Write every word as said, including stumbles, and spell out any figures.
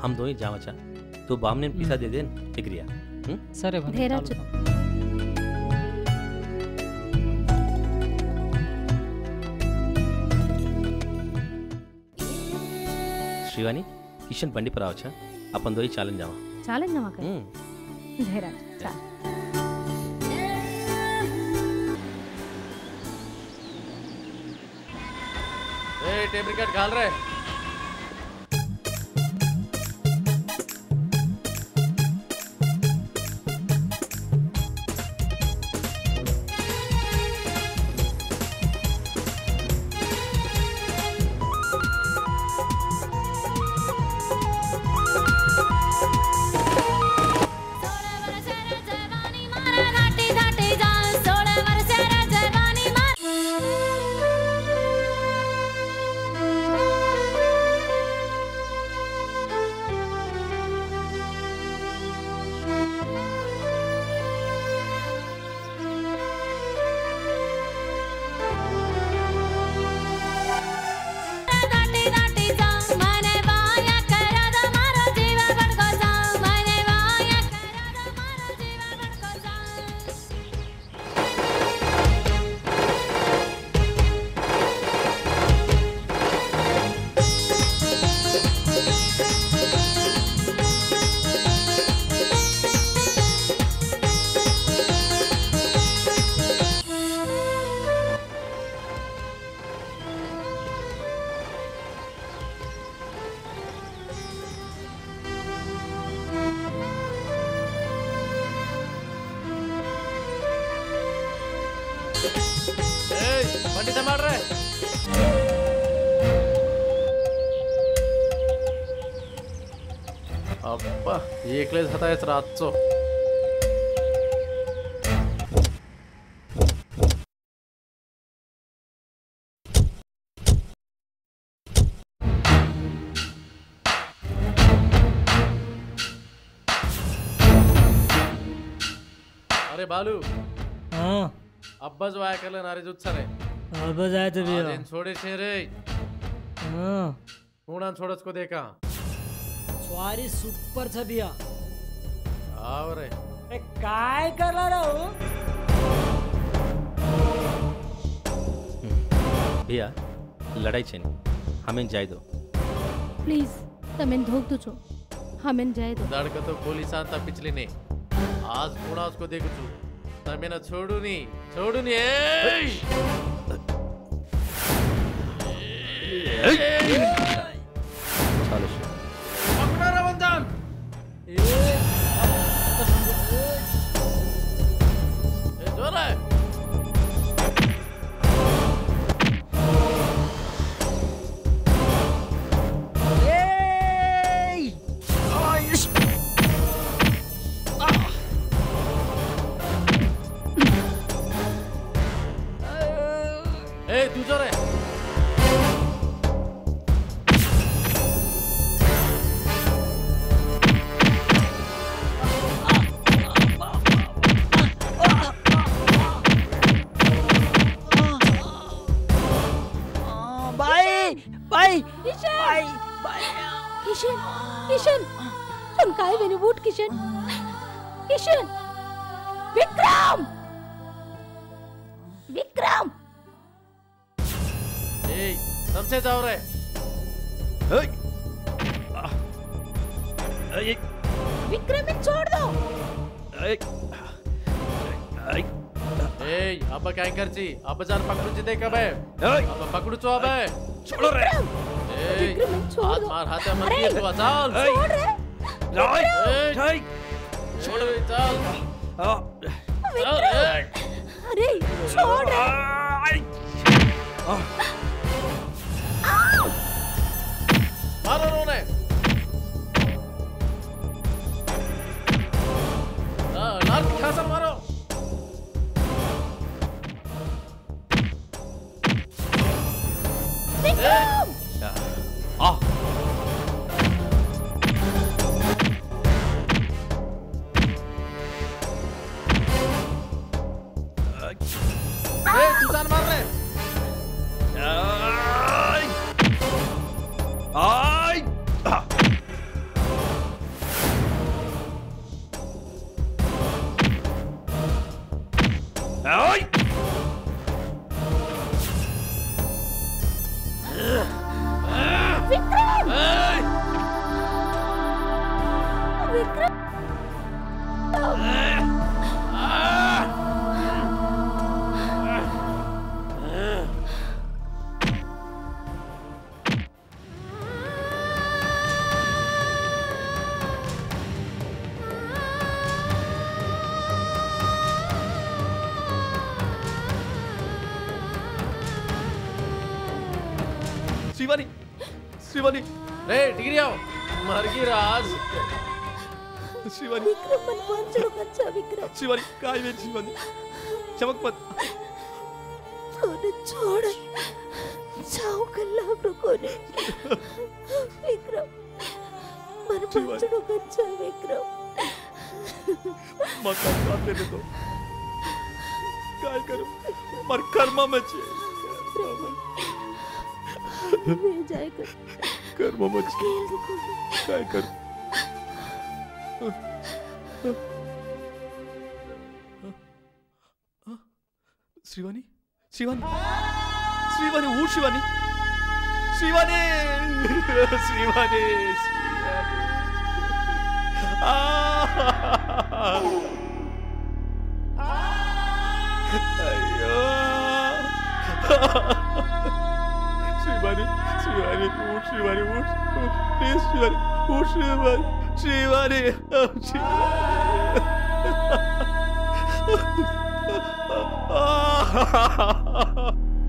हम दोई जावाचा तो बामने पिसा दे देन एग्रिया सरे धीरज श्रीवानी किशन बंडी पर आवचा अपन दोई चालन जावा चालन जावा कर धीरज चल ए टेप रिकॉर्ड घाल रहे बंडी संभाल रहे अप्पा एकलेच हातायच रातचो अरे बालू हाँ अब्बा जो आया कल नारे जुत सरे अब्बा जाए तो भी दिन छोड़े छे रे हाँ कूणा छोड़स को देखा स्वारी सुपर छ बिया आओ रे ए काय करला रे हो भैया लड़ाई छे हमें जाय दो प्लीज तमें धोक दो छो हमें जाय दो दड़ का तो पुलिस आता पिछली ने आज कूणा उसको देख तू तमें ना छोड़ू नी छोड़ू नी चलो पकड़ा रवंदन ए जोर है ए तू जोर है किशन किशन तुम काय वेनु बूट किशन किशन विक्रम विक्रम ए सबसे जाओ रे विक्रम को छोड़ दो ए अब काय करची अब जान पकडूची दे का बे अब पकडूचो अब छोड़ो रे विक्रम छोड़ हाथ दो मार हाथ मत किए तू चल छोड़ रे नहीं छोड़ रे चल विक्रम अरे छोड़ रे मारो रोने लाल खासा मारो विक्रम आ ए तू जान मार रहे ओए विक्रम श्रीवानी श्रीवानी रे टिकरिया मर गई राज श्रीवानी विक्रम मन पंचड़ो कच्चा विक्रम श्रीवानी काय वेट श्रीवानी चमक मत तूने छोड़ जाओ कल्ला रुकोने विक्रम मन पंचड़ो कच्चा विक्रम मत बात लेने दो काय करूं मर कर्मा में छे मैं जाएगा कर्मा में छे खेल देखो काय कर श्रीवानी श्रीवानी श्रीवानी वो श्रीवानी श्रीवानी श्रीवानी अयो श्रीवानी श्रीवानी उठ श्रीवानी उठ प्लीज श्रीवानी उठ श्रीवानी श्रीवानी श्रीवानी